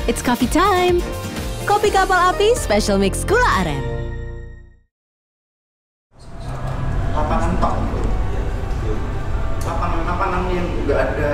It's coffee time. Kopi Kapal Api Special Mix Gula Aren. Lapangan tok. Lapangan yang juga ada.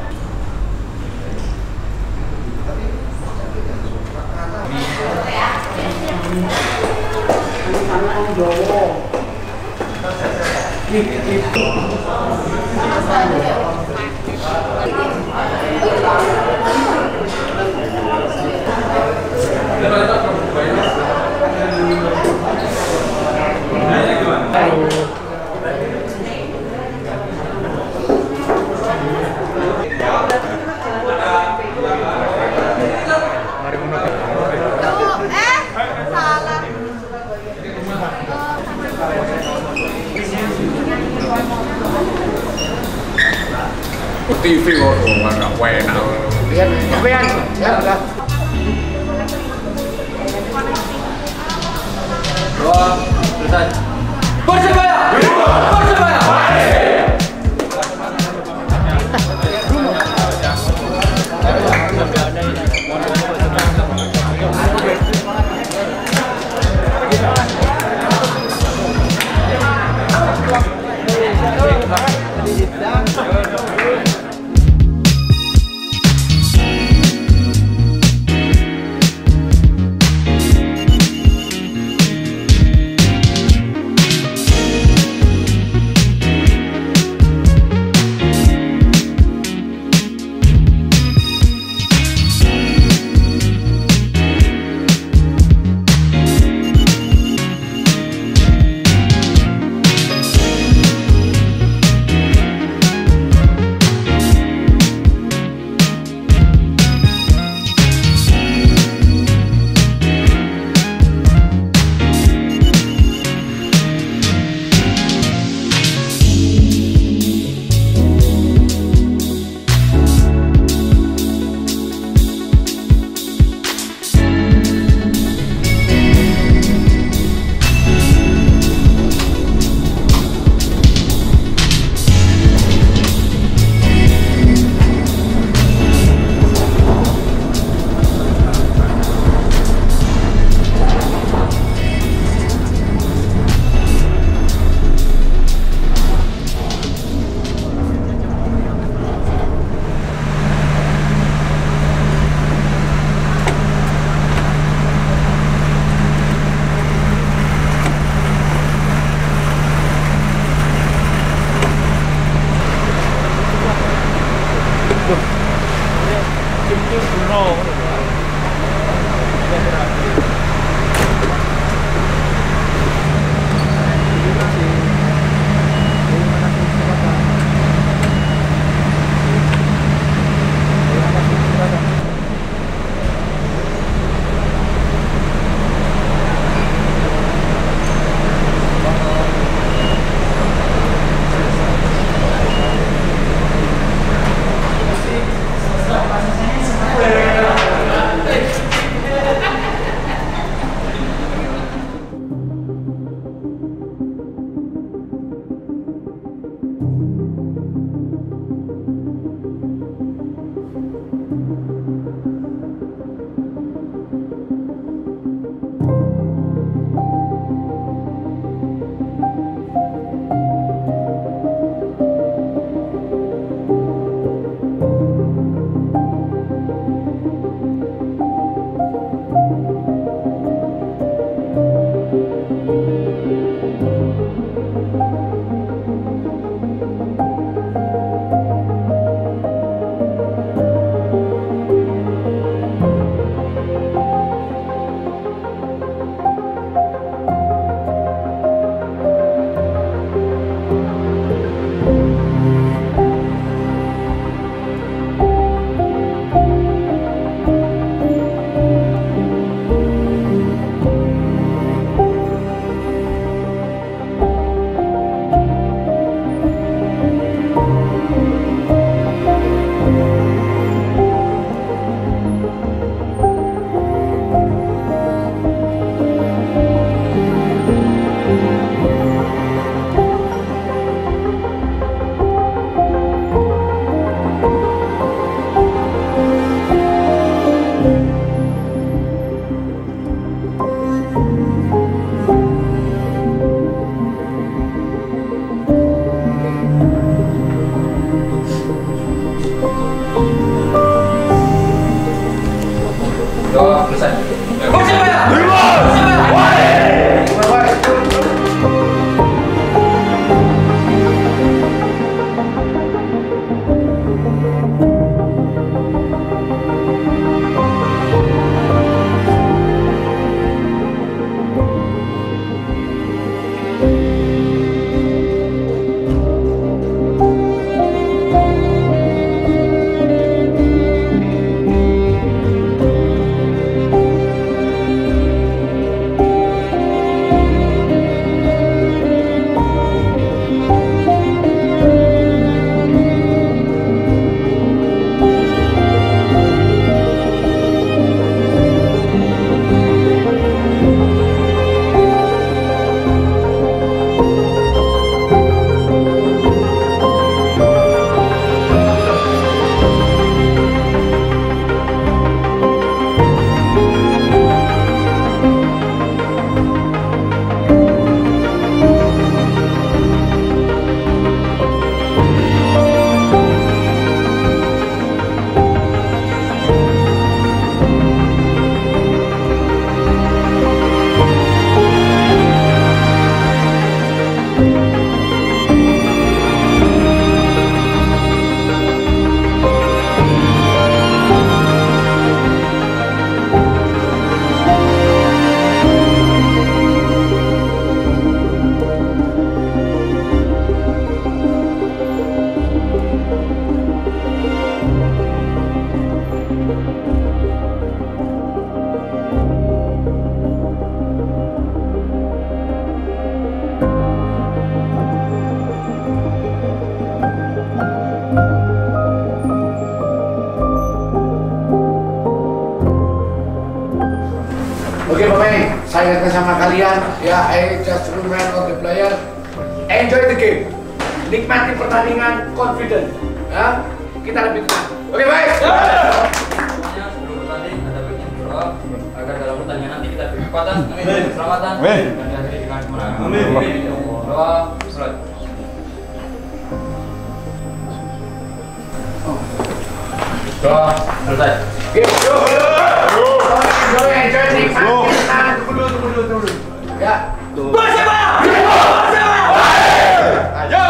TV kok nggak enak. Lihat, sampean. Ya udah. Dua, selesai. Persebaya! Persebaya! 2, selesai. Persebaya! Oke pemain, saya ingatkan sama kalian ya, I just remind all the player, enjoy the game, nikmati pertandingan, confident, ya, kita lebih tenang. Oke baik. Semuanya sebelum bertanding ada baiknya berdoa agar dalam pertandingan nanti kita beri kekuatan, keselamatan, dan dihadiri dengan kemenangan. Amin. Doa, selesai. Doa, selesai. Enjoy, nikmati, tenang, tunggu dulu. Ya. Persebaya! Ayo!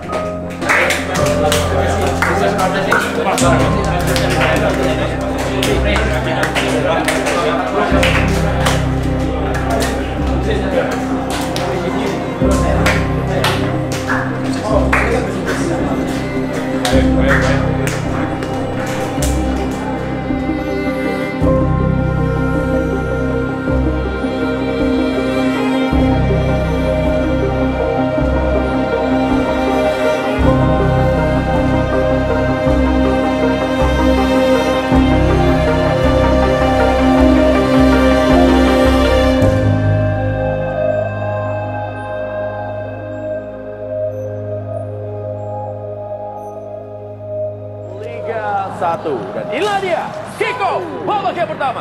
Liga 1 dan inilah dia kick off babak yang pertama.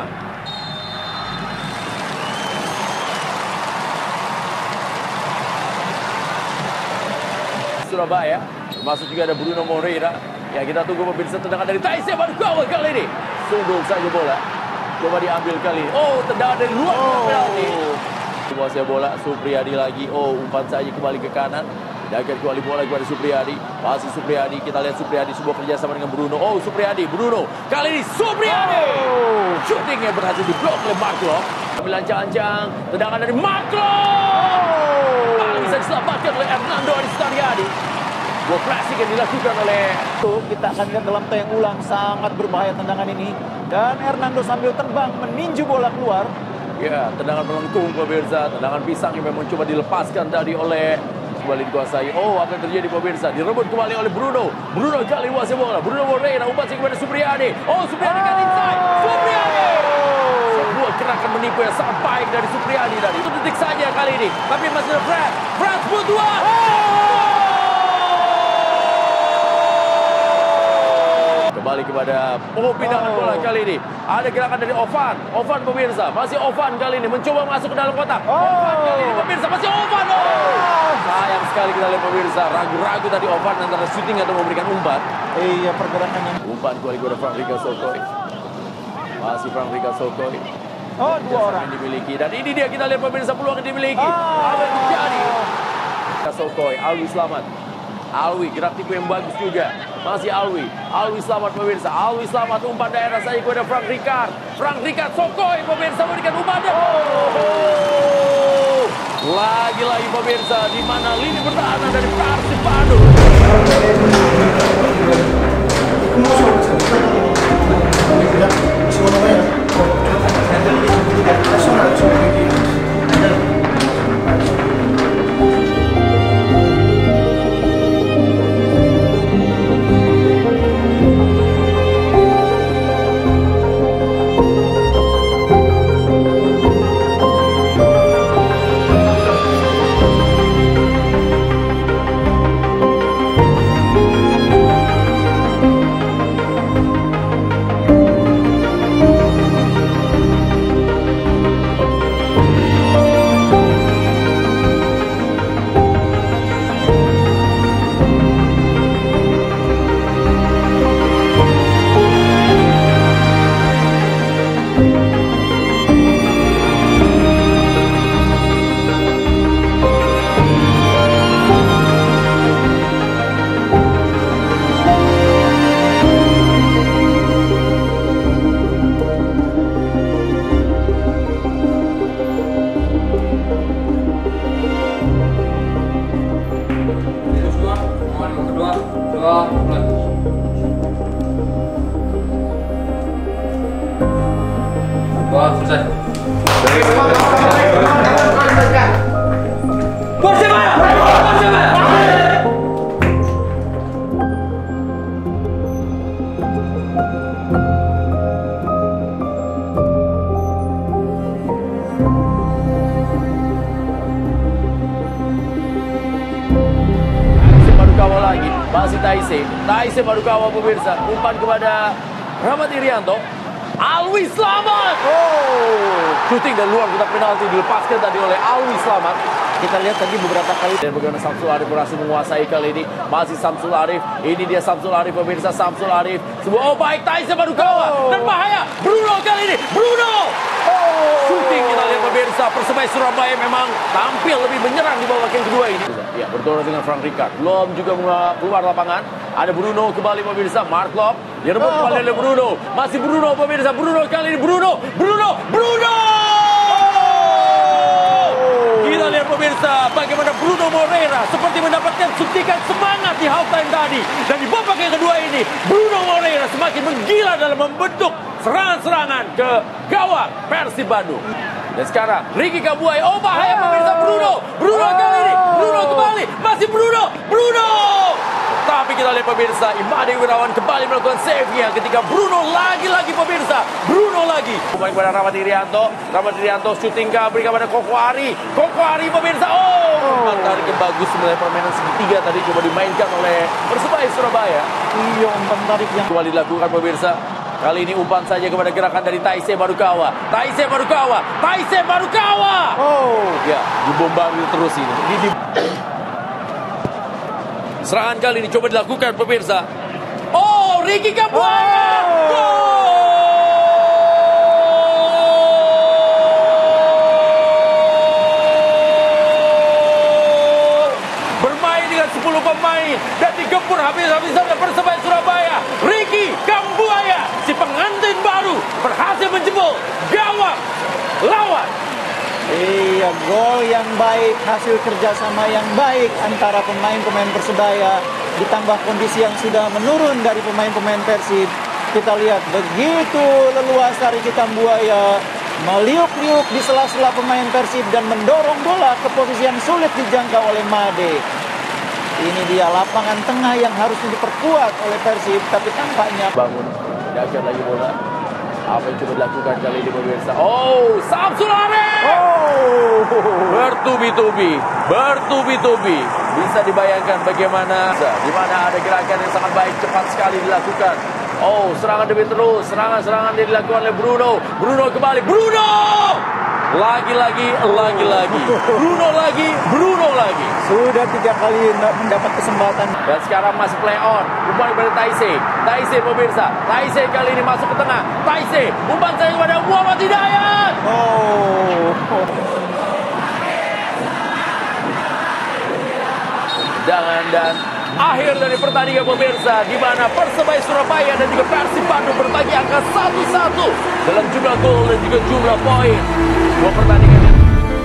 Surabaya, termasuk juga ada Bruno Moreira. Ya kita tunggu pemirsa tendangan dari Taisy Barkawa kali ini. Sundul saja bola. Coba diambil kali ini. Oh, tendangan dari luar penalti. Kuasai bola Supriyadi lagi. Oh, umpan saja kembali ke kanan. Dapat kembali bola kepada Supriyadi. Masih Supriyadi. Kita lihat Supriyadi sebuah kerjasama dengan Bruno. Oh, Supriyadi, Bruno. Kali ini Supriyadi. Shootingnya berhasil diblok oleh Marklo. Ambil ancang-ancang. Tendangan dari Marklo. Bisa diselamatkan oleh Hernando Aristariadi. Gol klasik yang dilakukan oleh kita akan lihat dalam tayang ulang, sangat berbahaya tendangan ini, dan Hernando sambil terbang meninju bola keluar. Ya, tendangan melengkung pemirsa, tendangan pisang yang memang coba dilepaskan tadi oleh kembali dikuasai. Oh, apa yang terjadi pemirsa? Direbut kembali oleh Bruno. Bruno kali kuasai bola. Bruno Moreira umpan kepada Supriyadi. Oh, Supriyadi kan inside. Supriyadi. Sebuah gerakan menipu yang sangat baik dari Supriyadi tadi. 1 detik saja kali ini. Tapi masih ada Franz Butuan. Kembali kepada pindahan bola kali ini. Ada gerakan dari Ovan. Ovan pemirsa. Masih Ovan kali ini. Mencoba masuk ke dalam kotak. Ovan kali ini pemirsa. Masih Ovan. Sayang sekali kita lihat pemirsa. Ragu-ragu tadi Ovan antara shooting atau memberikan umpan. Iya, pergerakannya. Umpan kembali kepada Fabregas Sokoy. Masih Frank Ricard Sokoi. Oh, 2 orang. Yang dimiliki. Dan ini dia kita lihat pemirsa peluang yang dimiliki. Apa yang terjadi? Sokoi, Alwi selamat. Alwi, gerak tipu yang bagus juga. Masih Alwi. Alwi selamat pemirsa. Alwi selamat, umpan daerah saja kepada Frank Ricard. Frank Ricard Sokoi pemirsa memberikan umpannya. Lagi-lagi pemirsa, di mana lini pertahanan dari Persib Bandung. Selesai. Lagi masih Taise Marukawa pemirsa, umpan kepada Rahmat Irianto. Alwi selamat. Shooting dari luar kotak penalti dilepaskan tadi oleh Alwi selamat. Kita lihat tadi beberapa kali dan bagaimana Samsul Arif berhasil menguasai kali ini. Masih Samsul Arif. Ini dia Samsul Arif pemirsa, Samsul Arif. Sebuah baik Taise Marukawa dan bahaya. Bruno kali ini. Bruno. Shooting kita lihat pemirsa, Persebaya Surabaya memang tampil lebih menyerang di babak yang kedua ini. Ya, berdoa dengan Frank Ricard. Belum juga keluar lapangan. Ada Bruno kembali pemirsa, Mark Lop. Direbut kembali oleh Bruno. Masih Bruno pemirsa, Bruno kali ini Bruno. Kita lihat pemirsa bagaimana Bruno Moreira seperti mendapatkan suntikan semangat di halftime tadi. Dan di babak yang kedua ini, Bruno Moreira semakin menggila dalam membentuk serangan-serangan ke gawang Persib Bandung. Dan sekarang Ricky Kambuaya, bahaya pemirsa, Bruno kali ini, Bruno kembali, masih Bruno. Tapi kita lihat pemirsa, Imade Wirawan kembali melakukan save-nya ketika Bruno lagi pemirsa, Bruno lagi. Kembali kepada Rahmat Irianto, shooting berikan kepada Koko Ari pemirsa, umpan tarik yang bagus sebenarnya, permainan segitiga tadi coba dimainkan oleh Persebaya Surabaya. Iya, umpan tarik yang kembali dilakukan pemirsa. Kali ini umpan saja kepada gerakan dari Taise Marukawa. Ya, dibombardir terus ini. Serangan kali ini coba dilakukan pemirsa. Ricky Kambuaya. Bermain dengan 10 pemain dan digempur habis-habisan oleh Persebaya Surabaya. Ricky Kambuaya, si pengantin baru, berhasil menjebol gawang lawan. Iya, gol yang baik, hasil kerjasama yang baik antara pemain-pemain Persebaya ditambah kondisi yang sudah menurun dari pemain-pemain Persib. Kita lihat begitu leluasa Ricky Kambuaya meliuk-liuk di sela-sela pemain Persib dan mendorong bola ke posisi yang sulit dijangkau oleh Made. Ini dia lapangan tengah yang harus diperkuat oleh Persib, tapi tampaknya bangun, jaga lagi bola. Apa yang coba dilakukan kali ini pemirsa? Samsul Arif! Bertubi-tubi. Bisa dibayangkan bagaimana di mana ada gerakan yang sangat baik, cepat sekali dilakukan. Serangan demi terus, serangan yang dilakukan oleh Bruno kembali, Lagi-lagi. Bruno lagi. Sudah 3 kali mendapat kesempatan. Dan sekarang masih play on. Umpan kepada Taise pemirsa. Taise kali ini masuk ke tengah. Taise, umpan saya kepada Muhammad Hidayat. Dan akhir dari pertandingan pemirsa, di mana Persebaya Surabaya dan juga Persib Bandung berbagi angka 1-1 dalam jumlah gol dan juga jumlah poin. Dua pertandingan yang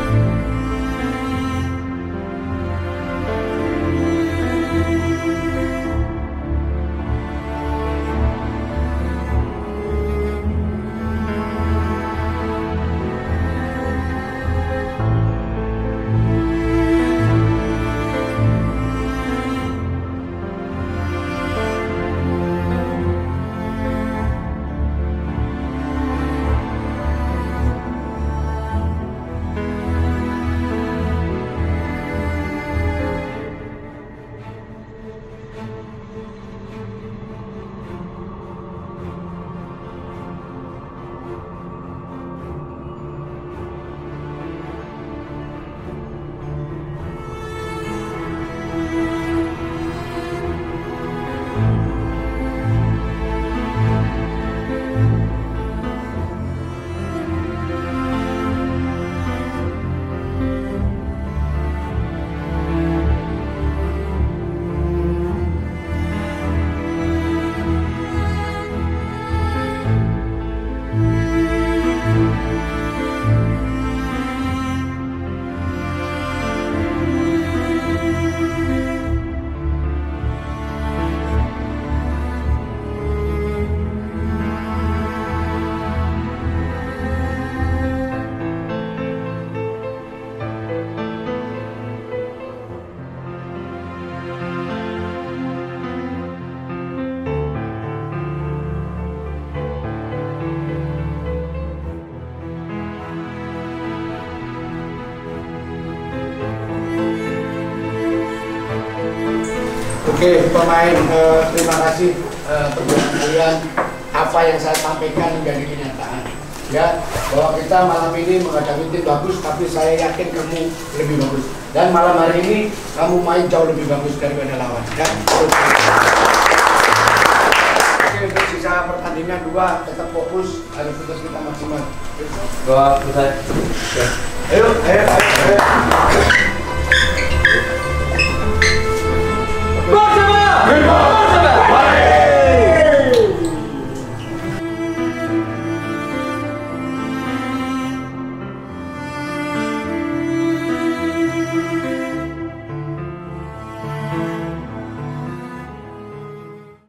Oke, pemain, terima kasih perbuatan kalian. Apa yang saya sampaikan menjadi kenyataan. Ya, bahwa kita malam ini menghadapi tim bagus, tapi saya yakin kamu lebih bagus. Dan malam hari ini kamu main jauh lebih bagus daripada lawan. Ya. Oke, untuk sisa pertandingan 2 tetap fokus, harus tetap kita maksimal. Doa selesai. Ayo.